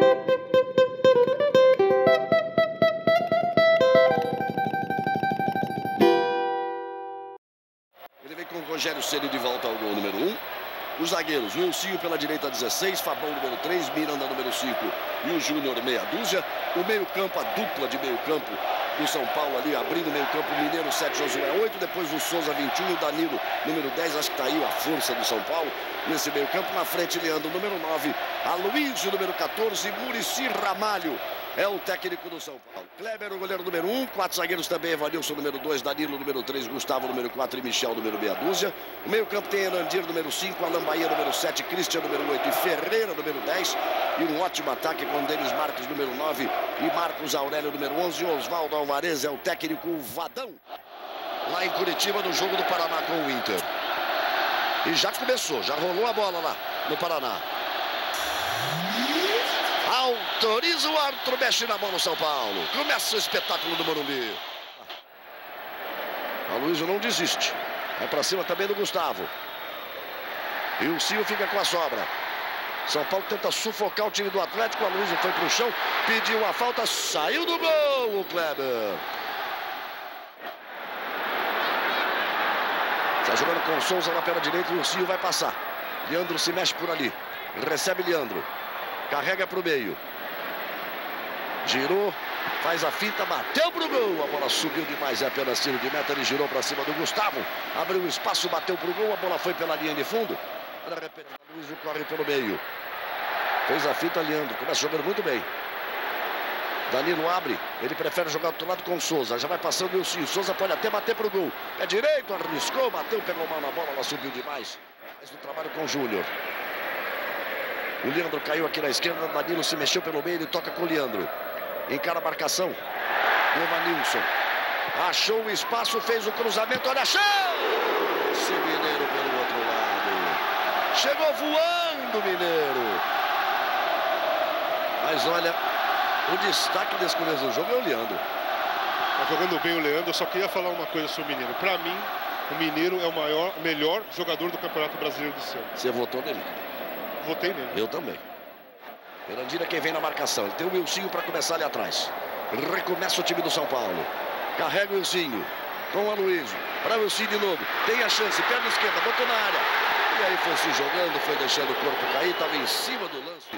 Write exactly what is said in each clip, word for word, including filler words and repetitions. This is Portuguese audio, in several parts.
Ele vem com o Rogério Ceni de volta ao gol número um. Os zagueiros, Wilsinho pela direita dezesseis, Fabão número três, Miranda número cinco e o Júnior meia dúzia. O meio campo, a dupla de meio campo do São Paulo ali, abrindo o meio campo, Mineiro sete, Josué oito, depois o Souza vinte e um, o Danilo número dez, acho que tá aí a força do São Paulo nesse meio campo. Na frente, Leandro número nove, Aloysio número quatorze, Muricy Ramalho é o técnico do São Paulo. Kleber, o goleiro número um, quatro zagueiros também, Evanilson número dois, Danilo número três, Gustavo número quatro e Michel número meia dúzia. O meio campo tem Erandir número cinco, Alan Bahia número sete, Christian número oito e Ferreira número dez. E um ótimo ataque com Denis Marques número nove e Marcos Aurélio número onze. E Oswaldo Alvarez é o técnico Vadão. Lá em Curitiba, no jogo do Paraná com o Inter. E já começou, já rolou a bola lá no Paraná. Autoriza o árbitro, mexe na bola o São Paulo. Começa o espetáculo do Morumbi. Aloysio não desiste. Vai pra cima também do Gustavo. E o Cio fica com a sobra. São Paulo tenta sufocar o time do Atlético. O Aloysio foi pro chão, pediu a falta, saiu do gol o Kleber. Está jogando com o Souza na perna direita e o Cio vai passar. Leandro se mexe por ali. Recebe Leandro. Carrega para o meio. Girou, faz a finta, bateu pro gol. A bola subiu demais, é apenas tiro de meta. Ele girou para cima do Gustavo. Abriu um espaço, bateu pro gol. A bola foi pela linha de fundo. De repente, o Luiz corre pelo meio. Fez a finta, Leandro. Começa jogando muito bem. Danilo abre. Ele prefere jogar do outro lado com o Souza. Já vai passando o Wilson. Souza pode até bater pro gol. É direito, arriscou, bateu, pegou mal na bola. Ela subiu demais. Faz o trabalho com o Júnior. O Leandro caiu aqui na esquerda, Danilo se mexeu pelo meio, ele toca com o Leandro. Encara a marcação. Evanilson. Achou o espaço, fez o cruzamento, olha a chance! Esse Mineiro pelo outro lado. Chegou voando, Mineiro. Mas olha, o destaque desse começo do jogo é o Leandro. Tá jogando bem o Leandro, eu só queria falar uma coisa sobre o Mineiro. Pra mim, o Mineiro é o maior, melhor jogador do Campeonato Brasileiro desse ano. Você votou nele? Votei nele. Eu também. Erandir é quem vem na marcação. Ele tem o Wilsinho para começar ali atrás. Recomeça o time do São Paulo. Carrega o Wilsinho com o Aloysio. Para o Wilsinho de novo. Tem a chance. Perna esquerda. Botou na área. E aí foi se jogando. Foi deixando o corpo cair. Estava em cima do lance.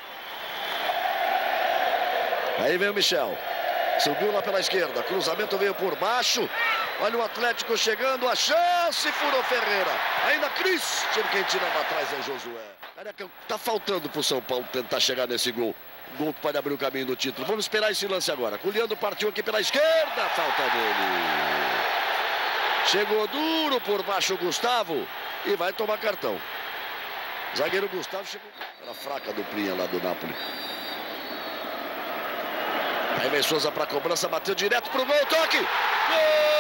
Aí vem o Michel. Subiu lá pela esquerda. Cruzamento veio por baixo. Olha o Atlético chegando. A chance. Furou Ferreira. Ainda Christian. Quem tira lá atrás é Josué. Tá faltando pro São Paulo tentar chegar nesse gol. Gol que pode abrir o caminho do título. Vamos esperar esse lance agora. O Leandro partiu aqui pela esquerda. Falta dele. Chegou duro por baixo o Gustavo. E vai tomar cartão. Zagueiro Gustavo chegou. Era fraca a duplinha lá do Napoli. Aí vem Souza pra cobrança. Bateu direto pro gol. Toque. Gol!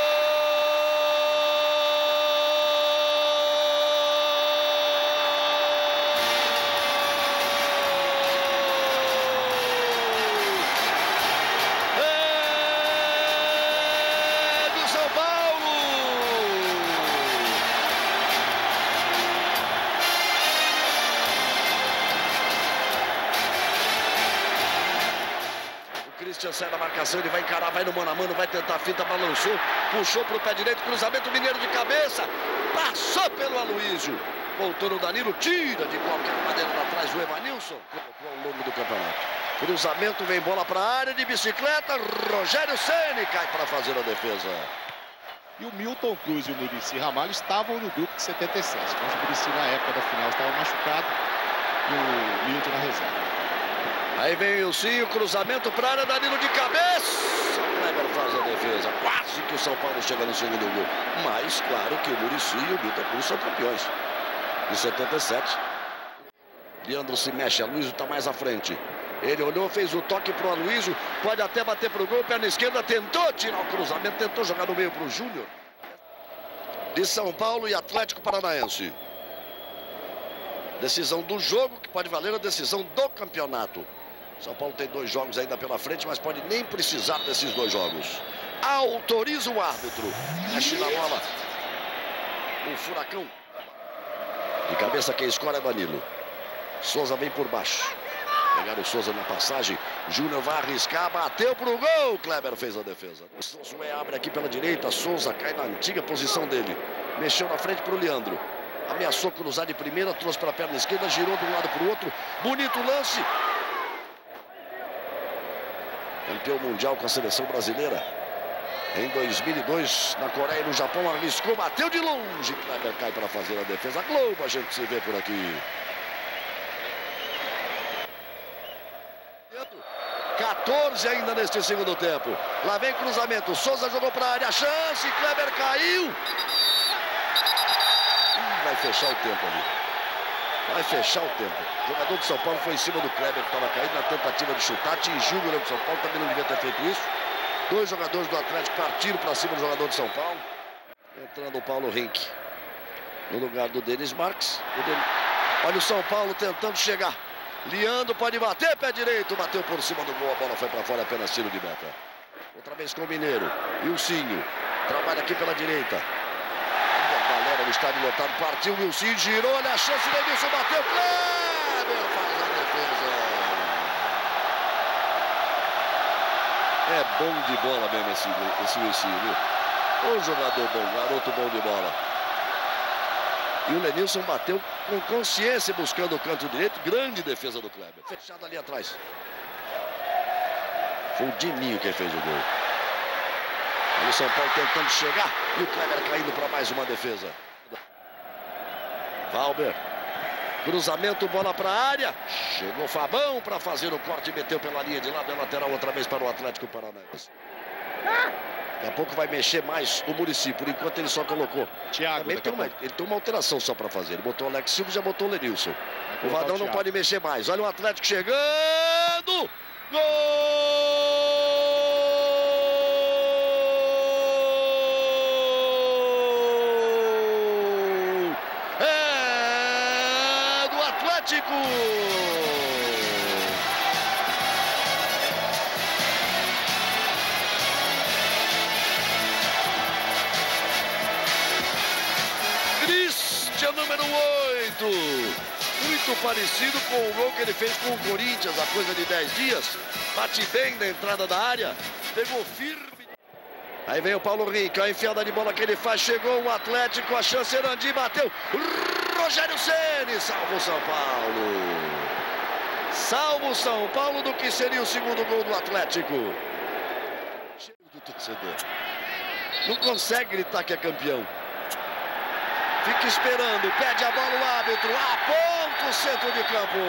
Christian sai da marcação, ele vai encarar, vai no mano a mano, vai tentar a finta, balançou, puxou pro pé direito, cruzamento, Mineiro de cabeça, passou pelo Aloysio, voltou no Danilo, tira de qualquer maneira lá atrás o Evanilson, colocou ao longo do campeonato. Cruzamento, vem bola para a área de bicicleta, Rogério Ceni cai para fazer a defesa. E o Milton Cruz e o Muricy Ramalho estavam no grupo de setenta e sete, mas o Muricy na época da final estava machucado e o Milton na reserva. Aí vem o Wilson, cruzamento para a área, Danilo de cabeça. O Kleber faz a defesa. Quase que o São Paulo chega no segundo gol. Mas, claro que o Muricy e o Milton Cruz são campeões. De setenta e sete. Leandro se mexe, Aloysio está mais à frente. Ele olhou, fez o toque para o Aloysio. Pode até bater para o gol, perna esquerda, tentou tirar o cruzamento, tentou jogar no meio para o Júnior. De São Paulo e Atlético Paranaense. Decisão do jogo, que pode valer a decisão do campeonato. São Paulo tem dois jogos ainda pela frente, mas pode nem precisar desses dois jogos. Autoriza o árbitro. Mexe na bola. O Furacão. De cabeça quem escolhe é Danilo. Souza vem por baixo. Pegaram o Souza na passagem. Júnior vai arriscar, bateu pro gol. Kleber fez a defesa. O Josué abre aqui pela direita. Souza cai na antiga posição dele. Mexeu na frente pro Leandro. Ameaçou cruzar de primeira, trouxe para a perna esquerda, girou de um lado para o outro. Bonito lance. Campeão mundial com a seleção brasileira. Em dois mil e dois, na Coreia e no Japão, arriscou, bateu de longe. Kleber cai para fazer a defesa. Globo, a gente se vê por aqui. quatorze ainda neste segundo tempo. Lá vem cruzamento. Souza jogou para a área. Chance. Kleber caiu. Ih, vai fechar o tempo ali. Vai fechar o tempo. O jogador de São Paulo foi em cima do Kleber, que estava caído na tentativa de chutar. Atingiu o goleiro de São Paulo. Também não devia ter feito isso. Dois jogadores do Atlético partiram para cima do jogador de São Paulo. Entrando o Paulo Rink no lugar do Denis Marques. O Denis... Olha o São Paulo tentando chegar. Leandro pode bater, pé direito. Bateu por cima do gol. A bola foi para fora, apenas tiro de meta. Outra vez com o Mineiro. Wilsinho. Trabalha aqui pela direita. A galera no estádio lotado. Partiu o Wilsinho. Girou. Olha a chance. O Edilson bateu. Kleber faz a defesa. É bom de bola mesmo esse, esse Wilsinho, viu? Um jogador bom, garoto bom de bola. E o Lenilson bateu com consciência buscando o canto direito. Grande defesa do Kleber. Fechado ali atrás. Foi o Dininho quem fez o gol. E o São Paulo tentando chegar. E o Kleber caindo para mais uma defesa. Valber. Cruzamento, bola para a área. Chegou o Fabão para fazer o corte. Meteu pela linha de lado. É lateral outra vez para o Atlético Paranaense. Daqui a pouco vai mexer mais o Muricy. Por enquanto ele só colocou. Thiago, Também tem uma, ele tem uma alteração só para fazer. Ele botou o Alex Silva e já botou o Lenilson. O Vadão não pode mexer mais. Olha o Atlético chegando. Gol! É do Atlético! Christian, número oito. Muito parecido com o gol que ele fez com o Corinthians há coisa de dez dias. Bate bem na entrada da área. Pegou firme. Aí vem o Paulo Rink. A enfiada de bola que ele faz. Chegou o Atlético. A chance Erandi bateu. Rogério Ceni salva o São Paulo. Salva o São Paulo do que seria o segundo gol do Atlético. Cheio do torcedor. Não consegue gritar que é campeão. Fica esperando, pede a bola o árbitro, aponta o centro de campo.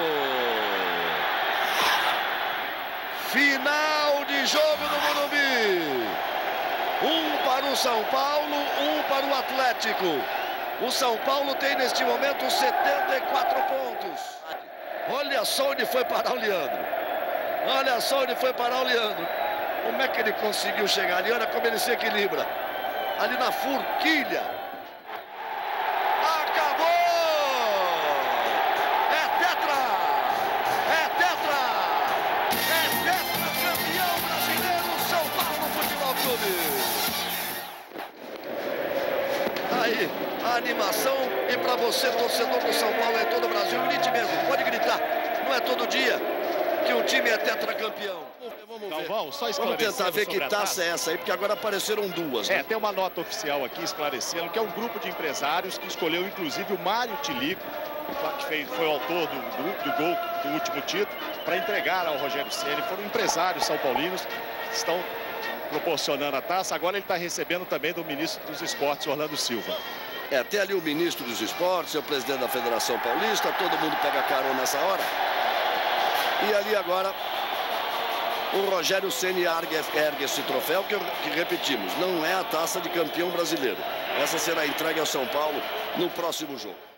Final de jogo no Morumbi. Um para o São Paulo, um para o Atlético. O São Paulo tem neste momento setenta e quatro pontos. Olha só onde foi parar o Leandro. Olha só onde foi parar o Leandro. Como é que ele conseguiu chegar ali? Olha como ele se equilibra. Ali na forquilha. Aí, a animação, e para você, torcedor do São Paulo em todo o Brasil, grite mesmo, pode gritar. Não é todo dia que um time é tetracampeão. Vamos ver. Galvão, só Vamos tentar ver que taça é essa aí, porque agora apareceram duas. Né? É, tem uma nota oficial aqui esclarecendo que é um grupo de empresários que escolheu inclusive o Mário Tilico, que fez, foi o autor do, do, do gol do último título, para entregar ao Rogério Ceni. Foram empresários são paulinos que estão proporcionando a taça. Agora ele está recebendo também do ministro dos Esportes, Orlando Silva. É, tem ali o ministro dos Esportes, o presidente da Federação Paulista, todo mundo pega carona nessa hora. E ali agora o Rogério Ceni ergue, ergue esse troféu, que, que repetimos, não é a taça de campeão brasileiro. Essa será entregue ao São Paulo no próximo jogo.